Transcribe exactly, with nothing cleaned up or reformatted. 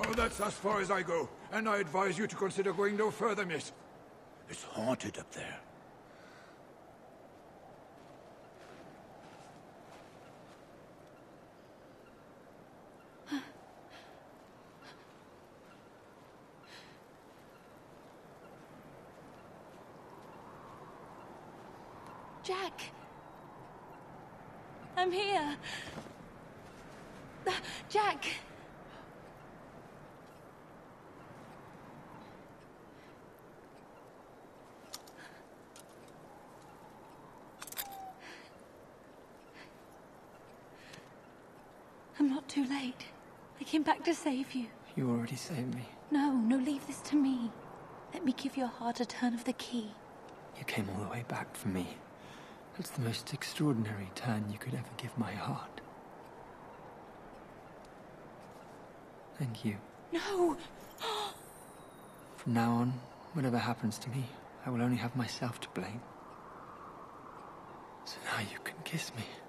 Oh, that's as far as I go, and I advise you to consider going no further, miss. It's haunted up there. Jack! I'm here! Jack! I'm not too late. I came back to save you. You already saved me. No, no, leave this to me. Let me give your heart a turn of the key. You came all the way back for me. That's the most extraordinary turn you could ever give my heart. Thank you. No! From now on, whatever happens to me, I will only have myself to blame. So now you can kiss me.